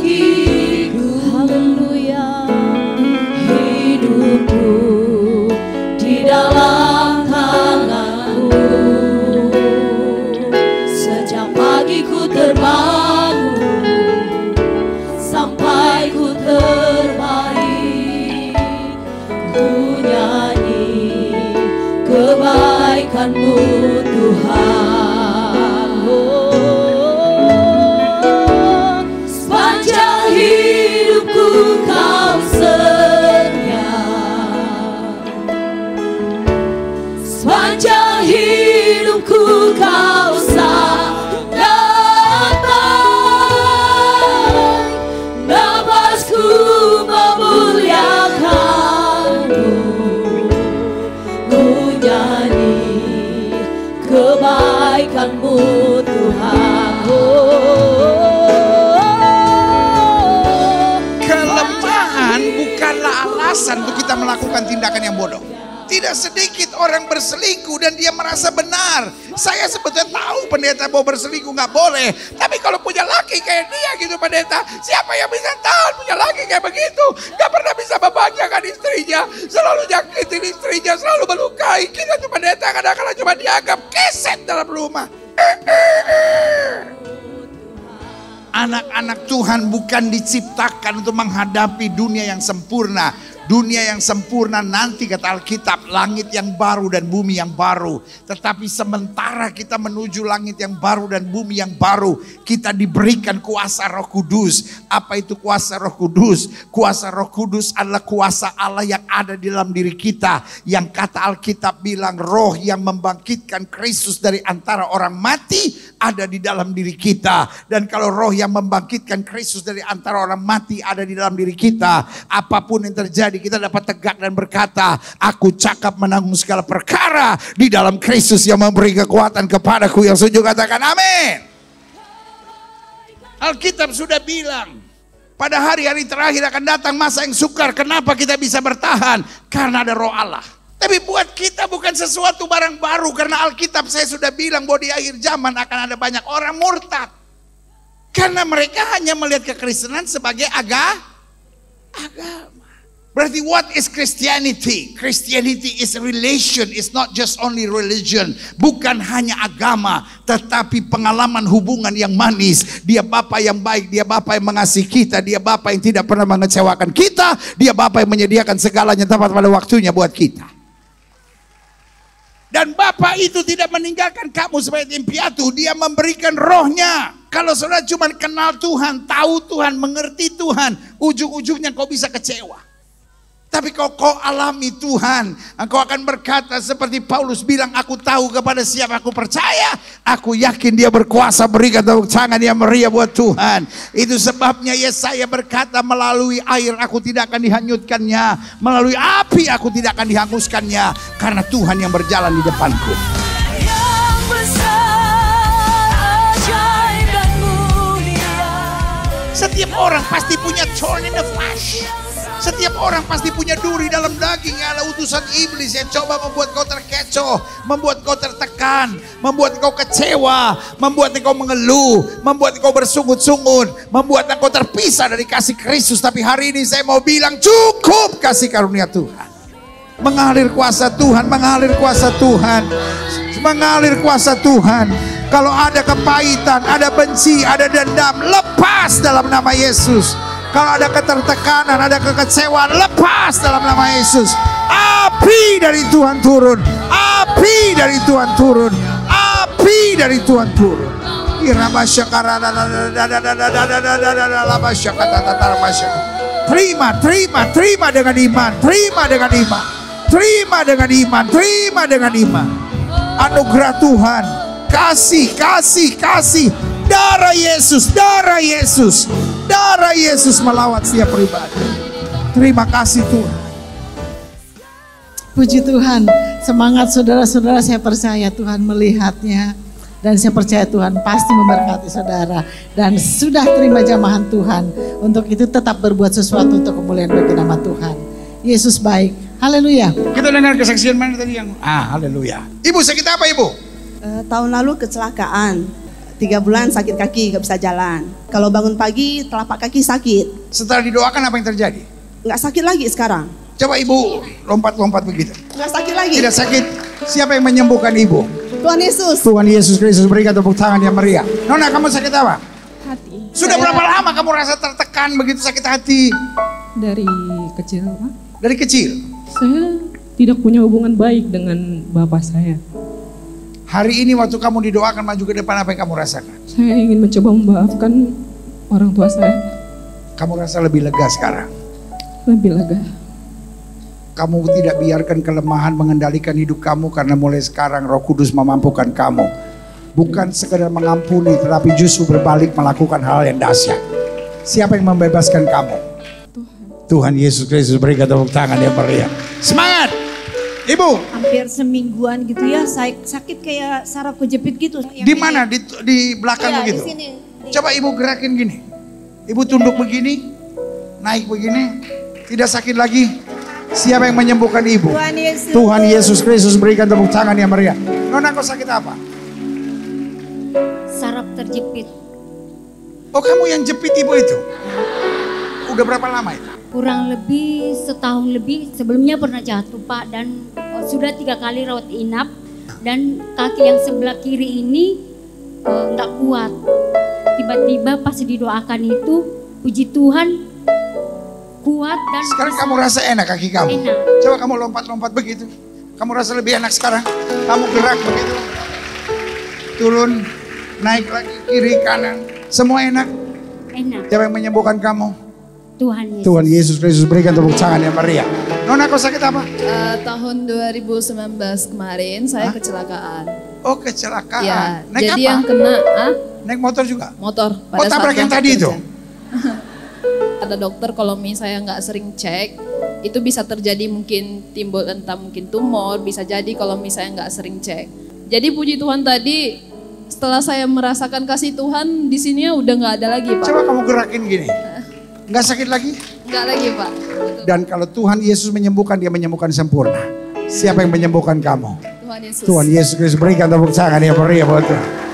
bagiku. Haleluya. Hidupku di dalam tanganmu. Sejak pagi ku terbangun sampai ku terbaik, ku nyanyi kebaikanmu Tuhan. Oh, sepanjang hidupku kau setia, sepanjang hidupku kau sangat baik. Nafasku memuliakanmu, ku nyanyi kebaikanmu Tuhan. Kelemahan bukanlah alasan untuk kita melakukan tindakan yang bodoh. Tidak sedikit orang berselingkuh dan dia merasa benar. Saya sebetulnya tahu pendeta mau berselingkuh nggak boleh. Tapi kalau punya laki kayak dia gitu pendeta, siapa yang bisa tahan punya laki kayak begitu? Gak pernah bisa membahagiakan istrinya, selalu nyakitin istrinya, selalu melukai. Kita tuh pendeta kadang-kadang cuma dianggap keset dalam rumah. Anak-anak Tuhan bukan diciptakan untuk menghadapi dunia yang sempurna. Dunia yang sempurna nanti kata Alkitab, langit yang baru dan bumi yang baru. Tetapi sementara kita menuju langit yang baru dan bumi yang baru, kita diberikan kuasa Roh Kudus. Apa itu kuasa Roh Kudus? Kuasa Roh Kudus adalah kuasa Allah yang ada di dalam diri kita. Yang kata Alkitab bilang roh yang membangkitkan Kristus dari antara orang mati ada di dalam diri kita. Dan kalau roh yang membangkitkan Kristus dari antara orang mati ada di dalam diri kita, apapun yang terjadi kita dapat tegak dan berkata, aku cakap menanggung segala perkara di dalam Kristus yang memberi kekuatan kepadaku. Yang setuju katakan amin. Alkitab sudah bilang, pada hari-hari terakhir akan datang masa yang sukar. Kenapa kita bisa bertahan? Karena ada roh Allah. Tapi buat kita bukan sesuatu barang baru. Karena Alkitab saya sudah bilang bahwa di akhir zaman akan ada banyak orang murtad. Karena mereka hanya melihat kekristenan sebagai agama. Berarti what is Christianity? Christianity is relation, it's not just only religion. Bukan hanya agama, tetapi pengalaman hubungan yang manis. Dia Bapa yang baik, dia Bapa yang mengasihi kita, dia Bapa yang tidak pernah mengecewakan kita, dia Bapa yang menyediakan segalanya tepat pada waktunya buat kita. Dan Bapa itu tidak meninggalkan kamu sebagai tim piatu, dia memberikan rohnya. Kalau saudara cuma kenal Tuhan, tahu Tuhan, mengerti Tuhan, ujung-ujungnya kau bisa kecewa. Tapi kalau kau alami Tuhan, engkau akan berkata seperti Paulus bilang, aku tahu kepada siapa aku percaya, aku yakin dia berkuasa berikan tepuk tangan yang meriah buat Tuhan. Itu sebabnya Yesaya berkata, melalui air aku tidak akan dihanyutkannya, melalui api aku tidak akan dihanguskannya, karena Tuhan yang berjalan di depanku. Setiap orang pasti punya thorn in the flesh. Setiap orang pasti punya duri dalam daging. Adalah utusan iblis yang coba membuat kau terkecoh, membuat kau tertekan, membuat kau kecewa, membuat kau mengeluh, membuat kau bersungut-sungut, membuat kau terpisah dari kasih Kristus. Tapi hari ini saya mau bilang cukup kasih karunia Tuhan. Mengalir kuasa Tuhan, mengalir kuasa Tuhan, mengalir kuasa Tuhan. Kalau ada kepahitan, ada benci, ada dendam, lepas dalam nama Yesus. Kalau ada ketertekanan, ada kekecewaan, lepas dalam nama Yesus. Api dari Tuhan turun, api dari Tuhan turun, api dari Tuhan turun. Terima, terima, terima dengan iman, terima dengan iman, terima dengan iman, terima dengan iman. Anugerah Tuhan, kasih, kasih, kasih. Darah Yesus, darah Yesus, darah Yesus melawat setiap pribadi. Terima kasih Tuhan. Puji Tuhan, semangat saudara-saudara, saya percaya Tuhan melihatnya. Dan saya percaya Tuhan pasti memberkati saudara. Dan sudah terima jamahan Tuhan. Untuk itu tetap berbuat sesuatu untuk kemuliaan bagi nama Tuhan. Yesus baik, haleluya. Kita dengar kesaksian mana tadi yang haleluya. Ibu sakit apa ibu? Tahun lalu kecelakaan. 3 bulan sakit kaki, gak bisa jalan. Kalau bangun pagi, telapak kaki sakit. Setelah didoakan apa yang terjadi? Nggak sakit lagi sekarang. Coba ibu lompat-lompat begitu. Nggak sakit lagi. Tidak sakit. Siapa yang menyembuhkan ibu? Tuhan Yesus. Tuhan Yesus Kristus, berikan tepuk tangan yang meriah. Nona, kamu sakit apa? Hati. Sudah berapa lama kamu rasa tertekan begitu, sakit hati? Dari kecil, Pak. Dari kecil. Saya tidak punya hubungan baik dengan bapak saya. Hari ini waktu kamu didoakan maju ke depan, apa yang kamu rasakan? Saya ingin mencoba memaafkan orang tua saya. Kamu rasa lebih lega sekarang. Lebih lega. Kamu tidak biarkan kelemahan mengendalikan hidup kamu, karena mulai sekarang Roh Kudus memampukan kamu. Bukan sekedar mengampuni, tetapi justru berbalik melakukan hal yang dahsyat. Siapa yang membebaskan kamu? Tuhan Yesus Kristus, berikan tepuk tangan yang meriah. Semangat! Ibu, Hampir semingguan gitu ya, saya sakit kayak saraf kejepit gitu. di mana? Di belakang Iya, begitu? di sini. Coba ibu gerakin gini. Ibu tunduk begini, naik begini, tidak sakit lagi. Siapa yang menyembuhkan ibu? Tuhan Yesus. Tuhan Yesus Kristus, berikan tepuk tangan yang meriah. Nona, kau sakit apa? Saraf terjepit. Oh, kamu yang jepit ibu itu? Udah berapa lama itu? Kurang lebih setahun lebih. Sebelumnya pernah jatuh Pak, dan sudah 3 kali rawat inap, dan kaki yang sebelah kiri ini nggak kuat. Tiba-tiba pas didoakan itu, puji Tuhan kuat dan Sekarang kamu rasa enak kaki kamu? Enak. Coba kamu lompat-lompat begitu. Kamu rasa lebih enak sekarang? Kamu gerak begitu. Turun, naik lagi, kiri, kanan. Semua enak. enak. Siapa yang menyembuhkan kamu? Tuhan Yesus. Tuhan Yesus Kristus, berikan tepuk tangan yang meriah. Nona, kau sakit apa? Tahun 2019 kemarin saya kecelakaan. Oh, kecelakaan. Ya, Naik jadi apa? yang kena Naik motor juga? motor. Oh, tabrak yang tadi itu? Ada dokter kalau misalnya nggak sering cek, itu bisa terjadi mungkin timbul entah mungkin tumor, bisa jadi kalau misalnya nggak sering cek. Jadi puji Tuhan tadi setelah saya merasakan kasih Tuhan di sini udah nggak ada lagi Pak. Coba kamu gerakin gini. Nggak sakit lagi? Nggak lagi Pak. Betul. Dan kalau Tuhan Yesus menyembuhkan, dia menyembuhkan sempurna. Siapa yang menyembuhkan kamu? Tuhan Yesus. Tuhan Yesus Kristus, berikan tepuk tangan yang meriah buat Tuhan.